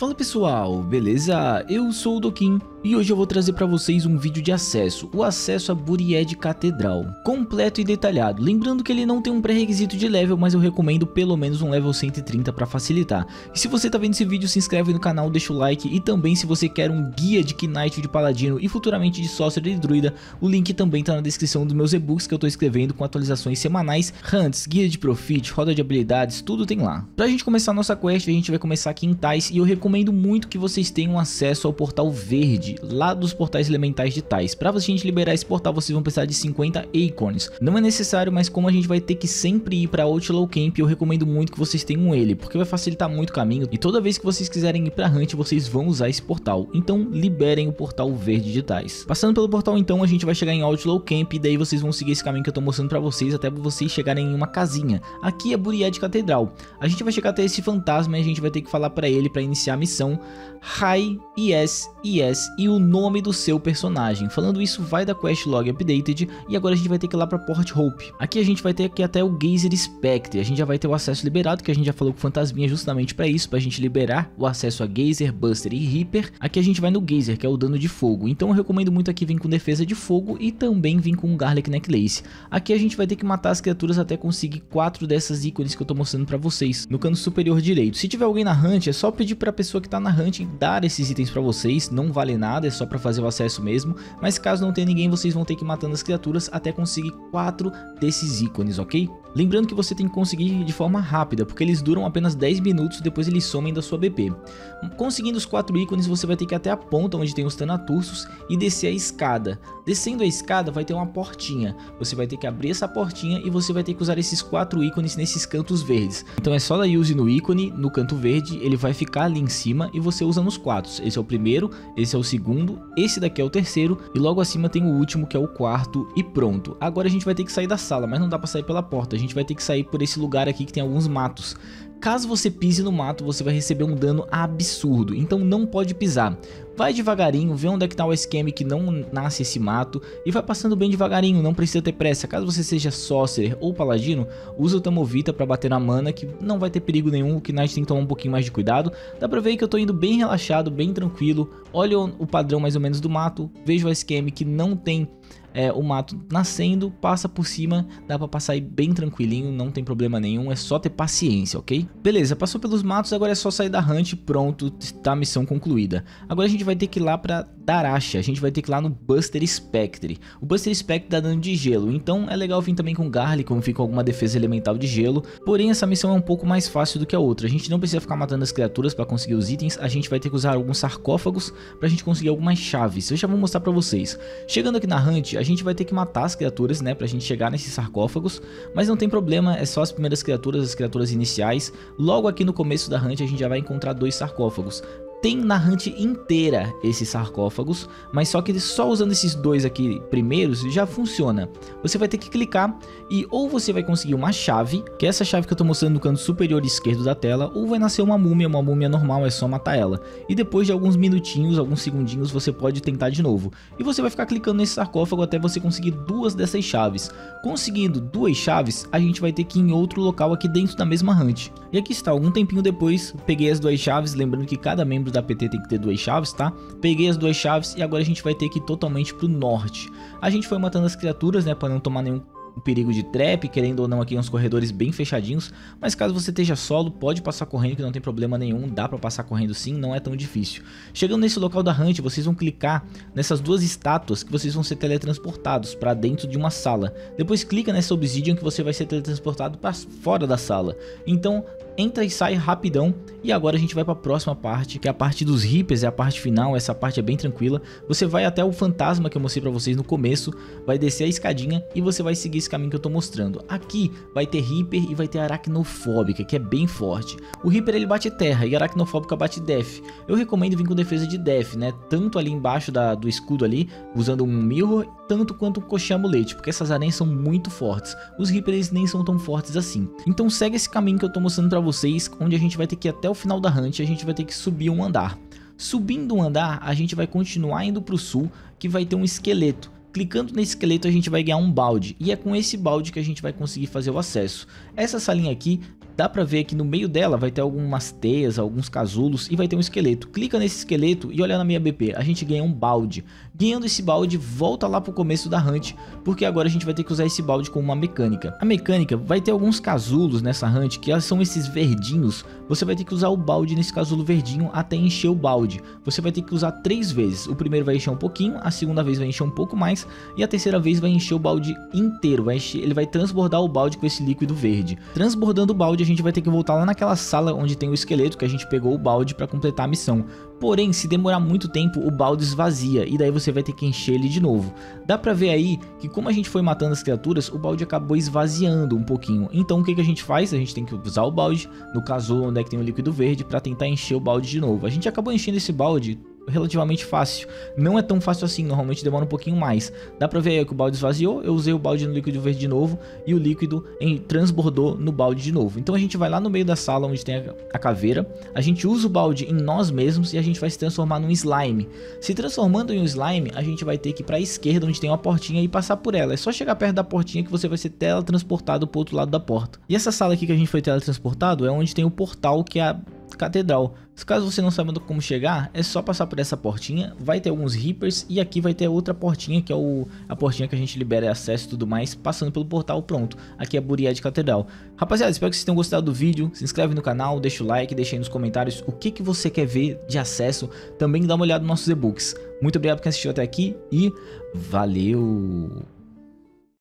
Fala pessoal, beleza? Eu sou o Doquim e hoje eu vou trazer para vocês um vídeo de acesso, o acesso a Buried Catedral, completo e detalhado, lembrando que ele não tem um pré-requisito de level, mas eu recomendo pelo menos um level 130 para facilitar. E se você tá vendo esse vídeo, se inscreve no canal, deixa o like, e também se você quer um guia de Knight, de Paladino e futuramente de Sorcerer e Druida, o link também tá na descrição dos meus e-books que eu tô escrevendo com atualizações semanais, hunts, guia de Profit, roda de habilidades, tudo tem lá. Pra gente começar a nossa quest, a gente vai começar aqui em Tais, e eu recomendo muito que vocês tenham acesso ao portal verde, lá dos portais elementais de Tais. Para a gente liberar esse portal, vocês vão precisar de 50 Acorns. Não é necessário, mas como a gente vai ter que sempre ir para Outlaw Camp, eu recomendo muito que vocês tenham ele, porque vai facilitar muito o caminho, e toda vez que vocês quiserem ir para Hunt, vocês vão usar esse portal. Então liberem o portal verde de Tais. Passando pelo portal, então, a gente vai chegar em Outlaw Camp, e daí vocês vão seguir esse caminho que eu tô mostrando para vocês, até vocês chegarem em uma casinha. Aqui é Buried Catedral. A gente vai chegar até esse fantasma e a gente vai ter que falar para ele para iniciar a missão. Hi, yes e o nome do seu personagem. Falando isso, vai da quest log updated, e agora a gente vai ter que ir lá para Port Hope. Aqui a gente vai ter que ir até o Geyser Spectre. A gente já vai ter o acesso liberado, que a gente já falou com o Fantasminha justamente para isso, para a gente liberar o acesso a Geyser, Buster e Reaper. Aqui a gente vai no Geyser, que é o dano de fogo. Então eu recomendo muito aqui vir com defesa de fogo e também vir com Garlic Necklace. Aqui a gente vai ter que matar as criaturas até conseguir 4 dessas ícones que eu tô mostrando para vocês no canto superior direito. Se tiver alguém na Hunt, é só pedir para a pessoa que tá na Hunt dar esses itens para vocês. Não vale nada, é só para fazer o acesso mesmo, mas caso não tenha ninguém, vocês vão ter que ir matando as criaturas até conseguir 4 desses ícones, ok? Lembrando que você tem que conseguir de forma rápida, porque eles duram apenas 10 minutos, depois eles somem da sua BP. Conseguindo os 4 ícones, você vai ter que ir até a ponta onde tem os Thanatussos e descer a escada. Descendo a escada vai ter uma portinha, você vai ter que abrir essa portinha e você vai ter que usar esses 4 ícones nesses cantos verdes. Então é só dar use no ícone, no canto verde, ele vai ficar ali em cima e você usa nos 4. Esse é o primeiro, esse é o segundo, esse daqui é o terceiro e logo acima tem o último, que é o quarto, e pronto. Agora a gente vai ter que sair da sala, mas não dá pra sair pela porta, a gente vai ter que sair por esse lugar aqui que tem alguns matos. Caso você pise no mato, você vai receber um dano absurdo, então não pode pisar. Vai devagarinho, vê onde é que tá o esquema que não nasce esse mato e vai passando bem devagarinho, não precisa ter pressa. Caso você seja Sorcerer ou Paladino, usa o Tamovita pra bater na mana, que não vai ter perigo nenhum. O Knight tem que tomar um pouquinho mais de cuidado. Dá pra ver que eu tô indo bem relaxado, bem tranquilo. Olha o padrão mais ou menos do mato, veja o esquema que não tem o mato nascendo, passa por cima, dá pra passar aí bem tranquilinho, não tem problema nenhum, é só ter paciência, ok? Beleza, passou pelos matos, agora é só sair da Hunt, pronto, tá a missão concluída. Agora a gente vai ter que ir lá pra Daracha, a gente vai ter que ir lá no Buster Spectre. O Buster Spectre dá dano de gelo, então é legal vir também com Garlic, como fica com alguma defesa elemental de gelo. Porém essa missão é um pouco mais fácil do que a outra, a gente não precisa ficar matando as criaturas pra conseguir os itens, a gente vai ter que usar alguns sarcófagos pra gente conseguir algumas chaves. Eu já vou mostrar pra vocês. Chegando aqui na Hunt, a gente vai ter que matar as criaturas, né, pra gente chegar nesses sarcófagos, mas não tem problema, é só as primeiras criaturas, as criaturas iniciais. Logo aqui no começo da Hunt a gente já vai encontrar 2 sarcófagos. Tem na Hunt inteira esses sarcófagos, mas só que só usando esses 2 aqui primeiros já funciona. Você vai ter que clicar e ou você vai conseguir uma chave, que é essa chave que eu tô mostrando no canto superior esquerdo da tela, ou vai nascer uma múmia normal, é só matar ela. E depois de alguns minutinhos, alguns segundinhos, você pode tentar de novo. E você vai ficar clicando nesse sarcófago até você conseguir 2 dessas chaves. Conseguindo 2 chaves, a gente vai ter que ir em outro local aqui dentro da mesma Hunt. E aqui está, algum tempinho depois, peguei as 2 chaves, lembrando que cada membro da PT tem que ter 2 chaves, tá? Peguei as 2 chaves e agora a gente vai ter que ir totalmente pro norte. A gente foi matando as criaturas, né, para não tomar nenhum perigo de trap, querendo ou não aqui uns corredores bem fechadinhos, mas caso você esteja solo, pode passar correndo que não tem problema nenhum, dá pra passar correndo sim, não é tão difícil. Chegando nesse local da Hunt, vocês vão clicar nessas 2 estátuas que vocês vão ser teletransportados para dentro de uma sala. Depois clica nessa Obsidian que você vai ser teletransportado para fora da sala. Então entra e sai rapidão. E agora a gente vai para a próxima parte, que é a parte dos Reapers, é a parte final. Essa parte é bem tranquila. Você vai até o fantasma que eu mostrei para vocês no começo, vai descer a escadinha e você vai seguir esse caminho que eu tô mostrando. Aqui vai ter Reaper e vai ter Aracnofóbica, que é bem forte. O Reaper ele bate terra e a Aracnofóbica bate Death. Eu recomendo vir com defesa de Death, né? Tanto ali embaixo do escudo ali, usando um Mirror, tanto quanto um Coxinha Amulete, porque essas aranhas são muito fortes. Os Reaper eles nem são tão fortes assim. Então segue esse caminho que eu tô mostrando pra vocês, onde a gente vai ter que ir até o final da Hunt, a gente vai ter que subir um andar. Subindo um andar, a gente vai continuar indo pro sul, que vai ter um esqueleto. Clicando nesse esqueleto a gente vai ganhar um balde, e é com esse balde que a gente vai conseguir fazer o acesso. Essa salinha aqui dá pra ver que no meio dela vai ter algumas teias, alguns casulos e vai ter um esqueleto. Clica nesse esqueleto e olha na minha BP, a gente ganha um balde. Ganhando esse balde, volta lá pro começo da hunt, porque agora a gente vai ter que usar esse balde com uma mecânica. A mecânica vai ter alguns casulos nessa hunt, que são esses verdinhos. Você vai ter que usar o balde nesse casulo verdinho até encher o balde. Você vai ter que usar 3 vezes. O primeiro vai encher um pouquinho, a segunda vez vai encher um pouco mais e a terceira vez vai encher o balde inteiro. Ele vai transbordar o balde com esse líquido verde. Transbordando o balde, a gente vai ter que voltar lá naquela sala onde tem o esqueleto que a gente pegou o balde para completar a missão. Porém, se demorar muito tempo, o balde esvazia e daí você vai ter que encher ele de novo. Dá pra ver aí que como a gente foi matando as criaturas, o balde acabou esvaziando um pouquinho. Então o que a gente faz? A gente tem que usar o balde no casulo onde é que tem o líquido verde para tentar encher o balde de novo. A gente acabou enchendo esse balde relativamente fácil, não é tão fácil assim, normalmente demora um pouquinho mais. Dá pra ver aí que o balde esvaziou, eu usei o balde no líquido verde de novo e o líquido transbordou no balde de novo. Então a gente vai lá no meio da sala onde tem a caveira, a gente usa o balde em nós mesmos e a gente vai se transformar num slime. Se transformando em um slime, a gente vai ter que ir pra esquerda onde tem uma portinha e passar por ela. É só chegar perto da portinha que você vai ser teletransportado pro outro lado da porta. E essa sala aqui que a gente foi teletransportado é onde tem o portal que é a catedral. Caso você não saiba como chegar, é só passar por essa portinha, vai ter alguns Reapers e aqui vai ter outra portinha que é a portinha que a gente libera acesso e tudo mais, passando pelo portal. Pronto, aqui é a Buried Catedral. Rapaziada, espero que vocês tenham gostado do vídeo, se inscreve no canal, deixa o like, deixa aí nos comentários o que você quer ver de acesso, também dá uma olhada nos nossos e-books. Muito obrigado por quem assistiu até aqui e valeu!